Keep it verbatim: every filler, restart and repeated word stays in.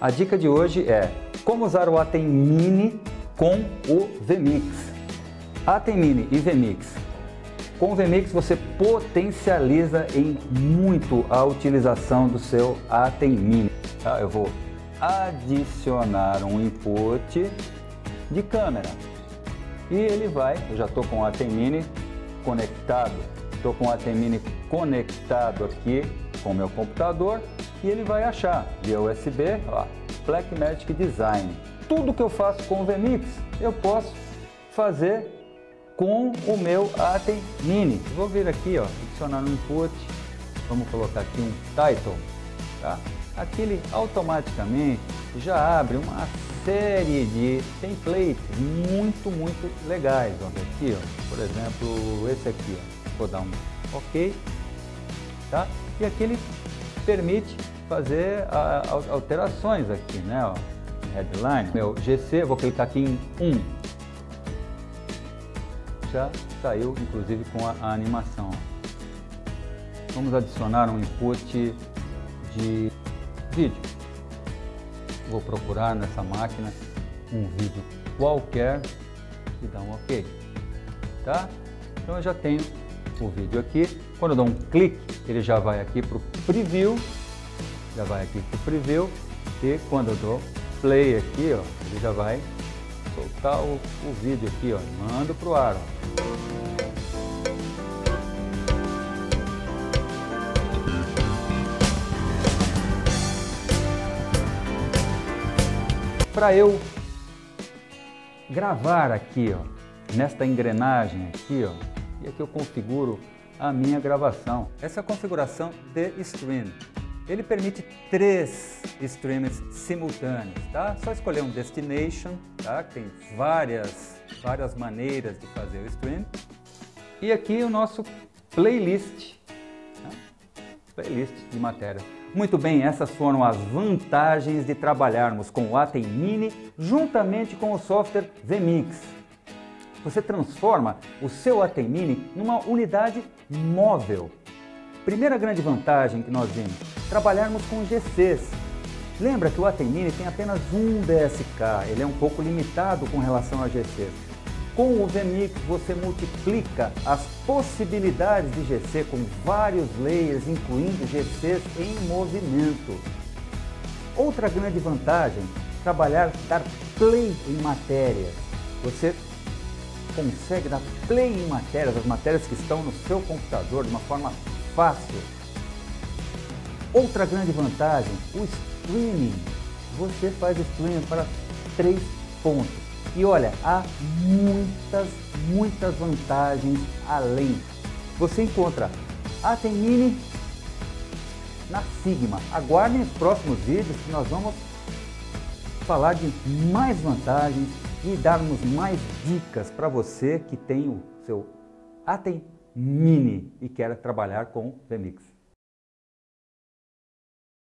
A dica de hoje é como usar o Atem Mini com o Vmix. Atem Mini e Vmix. Com o Vmix você potencializa em muito a utilização do seu Atem Mini. Tá? Eu vou adicionar um input de câmera e ele vai, eu já estou com o Atem Mini conectado, estou com o Atem Mini conectado aqui com o meu computador e ele vai achar via U S B, ó, Blackmagic Design. Tudo que eu faço com o Vmix eu posso fazer com o meu Atem Mini. Vou vir aqui, ó, adicionar um input, vamos colocar aqui um title, tá? Aqui ele automaticamente já abre uma série de templates muito, muito legais. Vamos ver aqui, ó, por exemplo, esse aqui, ó. Vou dar um OK, tá? E aqui ele permite fazer a, a, alterações aqui, né? Ó, headline, meu G C, vou clicar aqui em um. Já saiu, inclusive, com a, a animação. Vamos adicionar um input de vídeo. Vou procurar nessa máquina um vídeo qualquer e dar um OK, tá? Então eu já tenho o vídeo aqui. Quando eu dou um clique, ele já vai aqui para o preview, já vai aqui para o preview, e quando eu dou play aqui, ó, ele já vai soltar o, o vídeo aqui, ó, mando para o ar, ó. Para eu gravar aqui, ó, nesta engrenagem aqui, ó, e aqui eu configuro a minha gravação. Essa configuração de stream, ele permite três streams simultâneos, tá? Só escolher um destination, tá? Tem várias, várias maneiras de fazer o stream. E aqui o nosso playlist, tá? Playlist de matéria. Muito bem, essas foram as vantagens de trabalharmos com o Atem Mini juntamente com o software Vmix. Você transforma o seu Atem Mini numa unidade móvel. Primeira grande vantagem que nós vimos, trabalharmos com G Cs. Lembra que o Atem Mini tem apenas um D S K, ele é um pouco limitado com relação a G Cs. Com o Vmix você multiplica as possibilidades de G C com vários layers, incluindo G Cs em movimento. Outra grande vantagem, trabalhar, dar play em matérias. Você consegue dar play em matérias, as matérias que estão no seu computador de uma forma fácil. Outra grande vantagem, o streaming. Você faz streaming para três pontos. E olha, há muitas, muitas vantagens além. Você encontra Atem Mini na Sigma. Aguardem os próximos vídeos que nós vamos falar de mais vantagens e darmos mais dicas para você que tem o seu Atem Mini e quer trabalhar com Vmix.